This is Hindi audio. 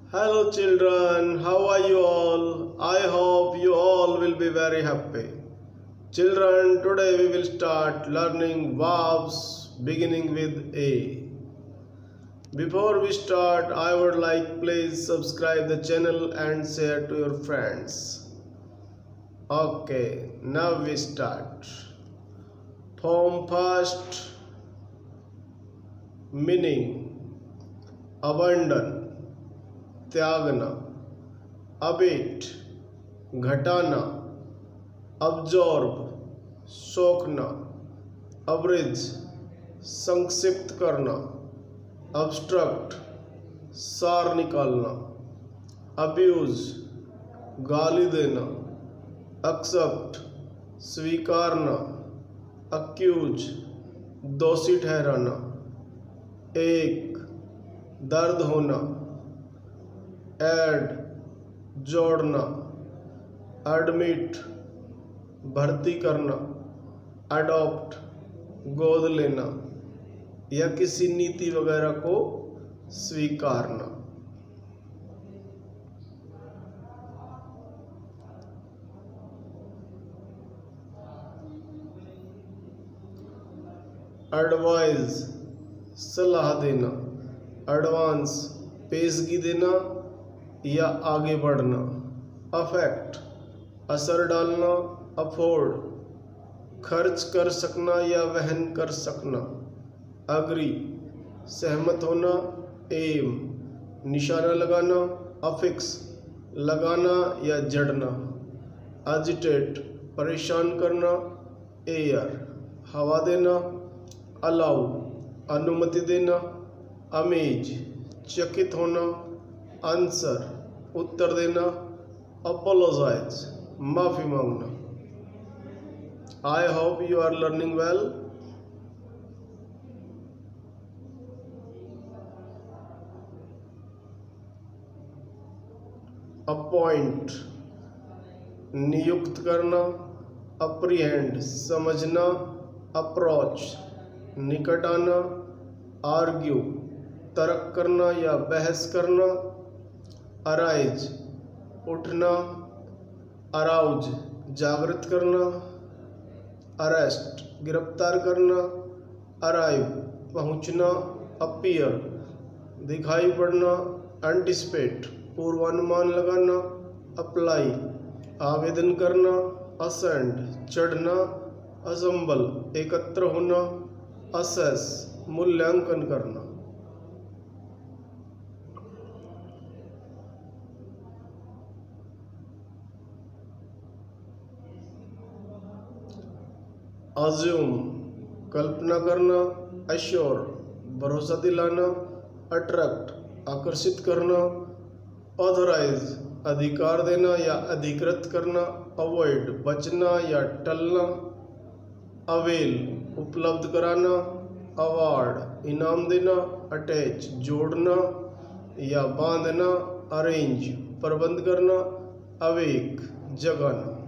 Hello children, how are you all? I hope you all will be very happy. Children, today we will start learning verbs beginning with A. Before we start, I would like please subscribe the channel and share to your friends. Okay, now we start. Form first, meaning abandon, त्यागना, अबेट घटाना, अब्जॉर्ब सोखना, अब्रिज संक्षिप्त करना, अब्स्ट्रक्ट सार निकालना, अब्यूज गाली देना, एक्सेप्ट स्वीकारना, अक्यूज दोषी ठहराना, एक दर्द होना, ऐड जोड़ना, एडमिट भर्ती करना, अडॉप्ट गोद लेना या किसी नीति वगैरह को स्वीकारना। एडवाइज सलाह देना, एडवांस पेशगी देना या आगे बढ़ना, अफेक्ट असर डालना, अफोर्ड खर्च कर सकना या वहन कर सकना, अग्री सहमत होना, एम निशाना लगाना, अफिक्स लगाना या जड़ना, एजिटेट परेशान करना, एयर हवा देना, अलाउ अनुमति देना, अमेज चकित होना, आंसर उत्तर देना, अपोलोजाइज माफी मांगना। I hope you are learning well. Appoint नियुक्त करना, अप्रीहेंड समझना, अप्रोच निकट आना, आर्ग्यू तर्क करना या बहस करना, अराइज उठना, अराउज जागृत करना, अरेस्ट गिरफ्तार करना, अराइव पहुंचना, अपीयर दिखाई पड़ना, एंटिसिपेट पूर्वानुमान लगाना, अप्लाई आवेदन करना, असेंड चढ़ना, असेंबल एकत्र होना, असेस मूल्यांकन करना। अज्यूम कल्पना करना, अश्योर भरोसा दिलाना, अट्रैक्ट आकर्षित करना, ऑथराइज अधिकार देना या अधिकृत करना, अवॉइड बचना या टलना, अवेल उपलब्ध कराना, अवार्ड इनाम देना, अटैच जोड़ना या बांधना, अरेंज प्रबंध करना, अवेक जगाना।